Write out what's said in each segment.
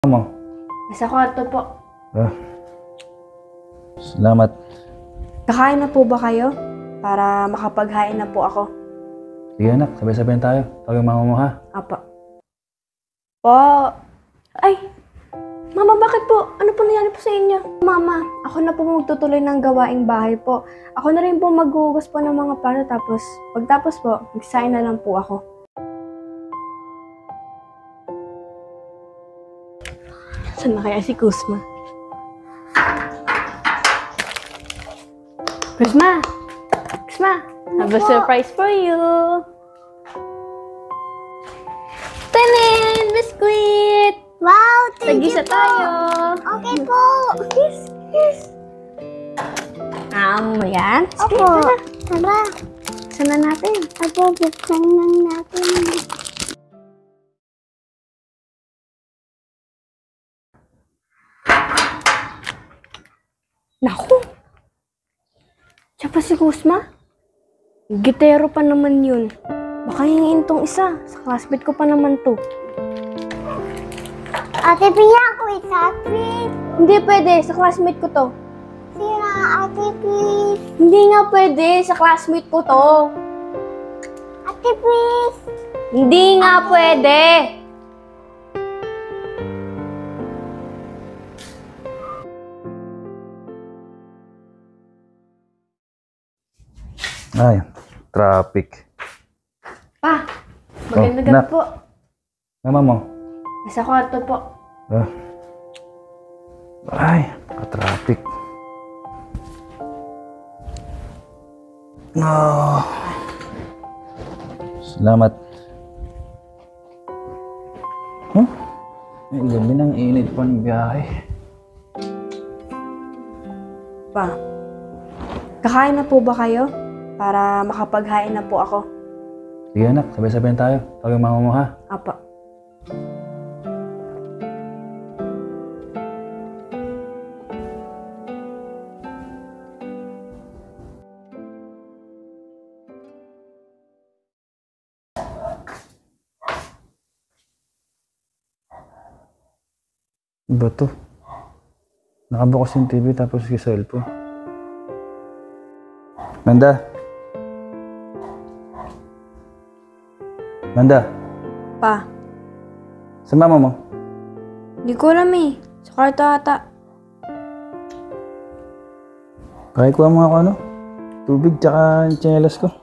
Mo? Nasa kwarto po. Ah, salamat. Kakain na po ba kayo? Para makapaghain na po ako. Sige anak, sabay-sabay tayo. Tawag yung mama mo ha. Apa. Po. Ay! Mama, bakit po? Ano po nangyari po sa inyo? Mama, ako na po magtutuloy ng gawaing bahay po. Ako na rin po maghuhugas po ng mga plato tapos pagtapos po, magsain na lang po ako. Saan na kaya si Kusma? Kusma! Kusma! I have a surprise for you! Tanan! Biskuit! Wow, thank you Tagisa po. tayo! Okay po. Kiss! Kiss! Yan. Sige, Opo. tara. Tara. Buksan na natin. Opo, buksan lang natin. Naku! Siya pa si Kusma? Gitero pa naman yun. Baka hingin tong isa. Sa classmate ko pa naman to. Ate Pia, wait, please. Hindi pwede. Sa classmate ko to. Sira, ate, please. Hindi nga pwede. Sa classmate ko to. Ate, please. Hindi nga pwede. Ay, traffic. Pa, magandang nak. gabi po. Mama mo? Nasa kwarto po. Ah. Ay, ka-traffic. No. Salamat. Huh? Ay, gabi ng init pa ng biyahe. Pa, kakain na po ba kayo? Para makapaghain na po ako. Sige anak, sabay-sabay tayo. Tawag yung mama mo ha. Apa. Ba to? Nakabukas yung TV tapos yung cellphone. Manda? Manda? Pa, Sa mama mo? hindi ko alam eh. Sa kwarto ata. Kaya kuha mo ako ano? Tubig tsaka yung tsinelas ko.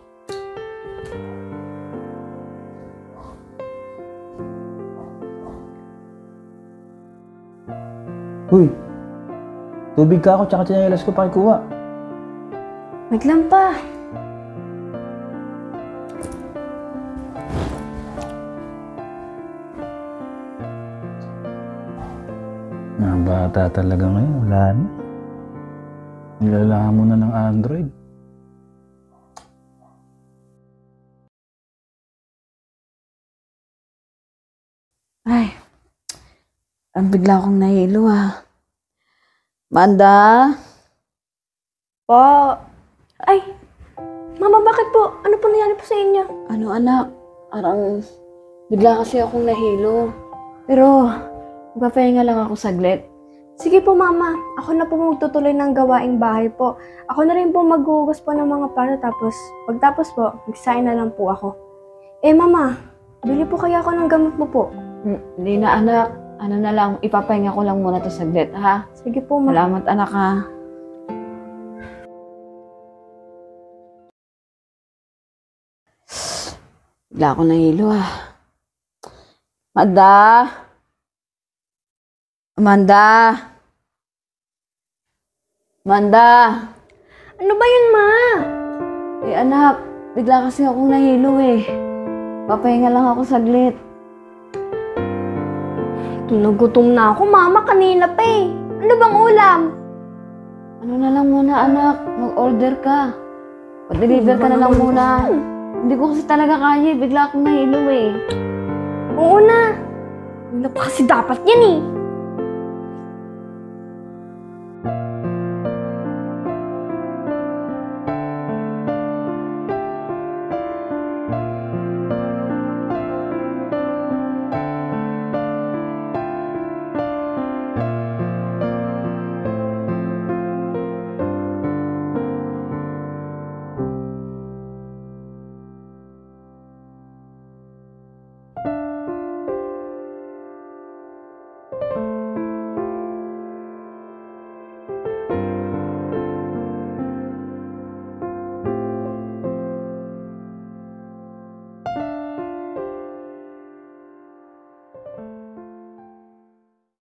Uy! Tubig ka ako tsaka tsinelas ko pakikuha. Wait lang pa. Mga bata talaga ngayon, wala na. Nilalaan mo na ng Android. Ay, ang bigla akong nahilo Manda? Po. Ay, Mama, bakit po? Ano po nangyari po sa inyo? Ano anak? Parang bigla kasi akong nahilo. Pero, magpapahinga lang ako saglit. Sige po, Mama. Ako na po magtutuloy ng gawaing bahay po. Ako na rin po maghuhugas po ng mga plato tapos pagtapos po, magsain na lang po ako. Eh, Mama, bili po kaya ako ng gamot mo po. Hindi na anak. Ano na lang, ipapahinga ko lang muna to saglit, ha? Sige po, Ma. Salamat anak ha. Bigla ako nahilo Manda? Amanda? Amanda? Ano ba yun, Ma? Eh anak, bigla kasi akong nahilo Papahinga lang ako saglit. Nagutom na ako, Mama, kanina pa eh. Ano bang ulam? Ano na lang muna anak, mag-order ka. Pag-deliver ka na lang muna. Hindi ko kasi talaga kaya, bigla akong nahilo Oo na. Hindi na pa kasi dapat yan eh.